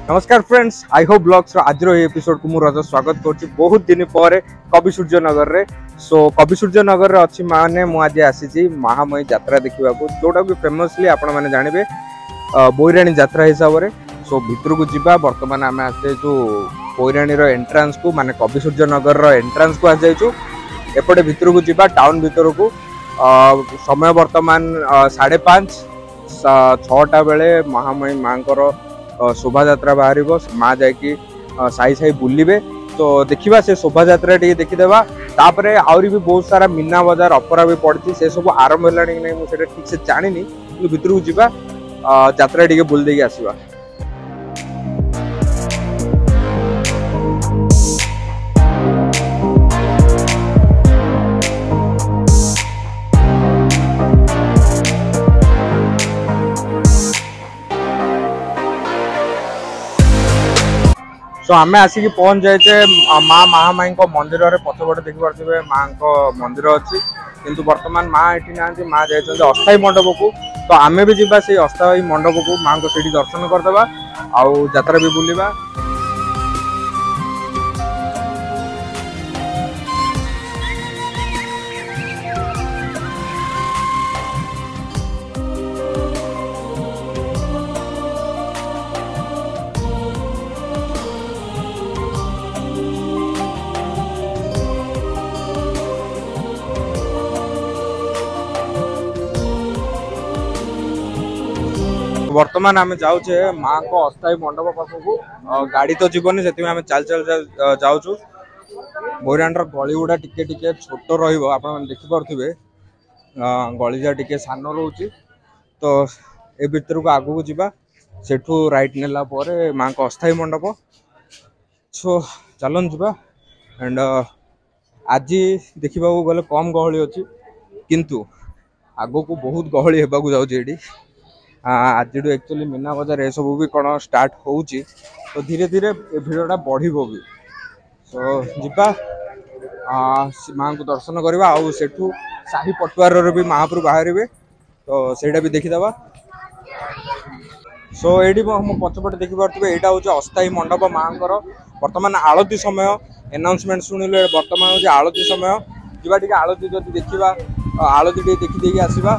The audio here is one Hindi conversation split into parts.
नमस्कार फ्रेंड्स, आई होप ब्लॉग्स आज एपिसोड को मुझे स्वागत कर बहुत दिन पर कविसूर्यनगर रे। सो कविसूर्यनगर अच्छी माने मुझे आसी महामयी यात्रा देखा जोटा कि फेमसली आपण मैंने जानवे बैराणी यात्रा हिसाब से। सो भितर को जीवा बर्तमान आम आसे जो बैराणी एंट्रांस को माने कविसूर्यनगर एंट्रांस को आज जाइछु। एपटे भितर को जीवा टाउन भितर को समय बर्तमान 5:30 6टा बेले महामयी माँ शोभा यात्रा बाहर माँ जाकि साई साई बुलवे। तो देखा से शोभा यात्रा टी देखीदेवा। तापरे आहरी भी बहुत सारा मीना बजार अपरा भी पड़ी से सब आरंभ है कि नहीं मुझे ठीक से जानी भितर को जीवा यात्रा टी बुल देकी आसवा। तो आम आसिक पहुंच जाए माँ महामाई मंदिर में पछपटे देखिपे माँ मंदिर अच्छी किंतु वर्तमान माँ ये ना माँ जाइए अस्थायी मंडप को। तो आम भी जीवा से अस्थायी मंडप को माँ को सीठी दर्शन करदे आउ यात्रा भी बुलवा। वर्तमान आम जाऊे माँ को अस्थायी मंडप पाखक गाड़ी तो जीवन से आम चल चल जाऊँ। बैराणीर गली गुड़ा टिके टिके छोट रखिपे गलीजा टिके सान रोचे। तो ए भितर को आगू जीवा सेठू राइट नेला माँ को अस्थायी मंडप। सो चलन जीवा एंड आज देखा गले कम गहली अच्छी किंतु आगो को बहुत गहली होगा जाऊँगी। आज एक्चुअली मीना बजार ये सब भी कौन स्टार्ट हो तो धीरे धीरे भिड़टा बढ़ भी। सो जीवा माँ को दर्शन करवा आउ सेठू साही पटुआर भी महाप्रभु बाहर तो सेटा भी देखीदे। सो ये पछपटे देखिपे यहाँ हूँ अस्थायी मंडप माँ वर्तमान आलती समय एनाउंसमेंट शुणिले वर्तमान हूँ आलती समय जीवा टी आलती जब देखा आलती टे देखी आसवा।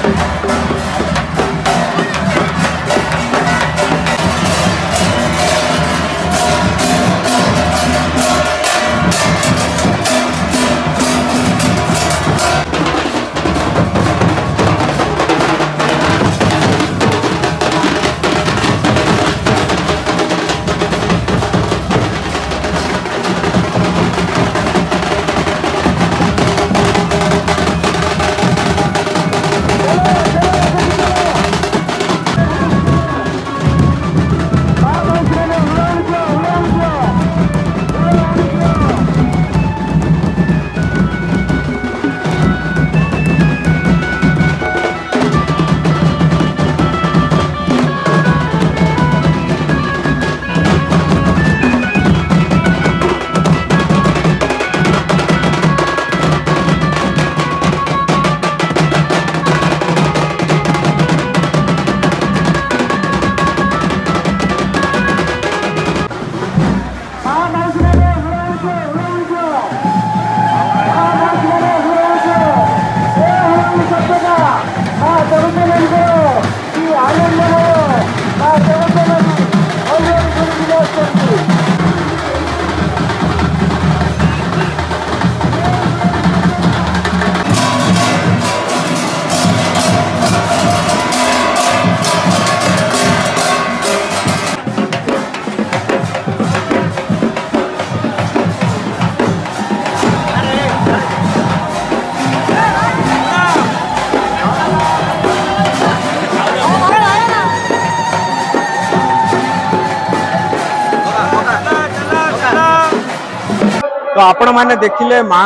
तो आपण मैंने देखिले माँ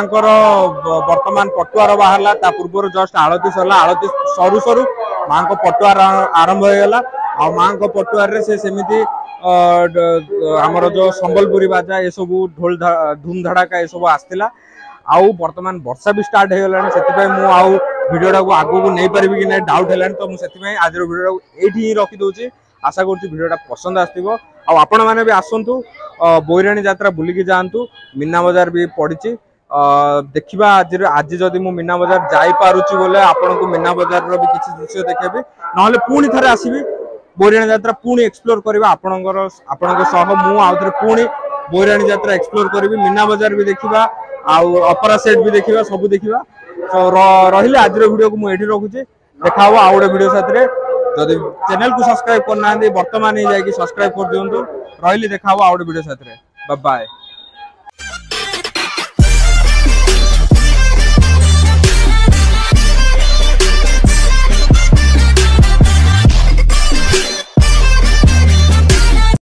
वर्तमान पटुआर बाहर पूर्व जस्ट आलती सरला आलती सरू सरू माँ को पटुआर आरंभ होगा आ माँ को पटुआर से सेमती आमर जो संबलपुरी बाजा ये सब ढोल धूम धड़ाका ये सब आसला आउ बर्तमान वर्षा भी स्टार्ट हो गलानी से मु भिडियोटा को आगू नहीं पारि कि नहीं डाउट है तो मुझे आज भिडियो ये रखिदे आशा करुँच भिडियोटा पसंद आसो आपण मैंने भी आसतु बोईराणी यात्रा बुलिकी जातु मीना बजार भी पड़ी देखा आज जदि मु मीना बजार जापारुची बोले आपण को मीना बजार भी किसी दृश्य देखेबी ना पुणी थे आसबि बोईराणी यात्रा पुणी एक्सप्लोर करवा आपणकर पुणी बोईराणी यात्रा एक्सप्लोर करी मीना बजार भी देखा अपरा सेट भी देखा सब देखा तो रही आज वीडियो को मुझे रखुची देखा आउ गोटे वीडियो साथ जदि चैनल को सब्सक्राइब करना बर्तमान ही जाकि सब्सक्राइब कर दिंतु रही देखा आउ गोटे वीडियो साथ बाय बाय।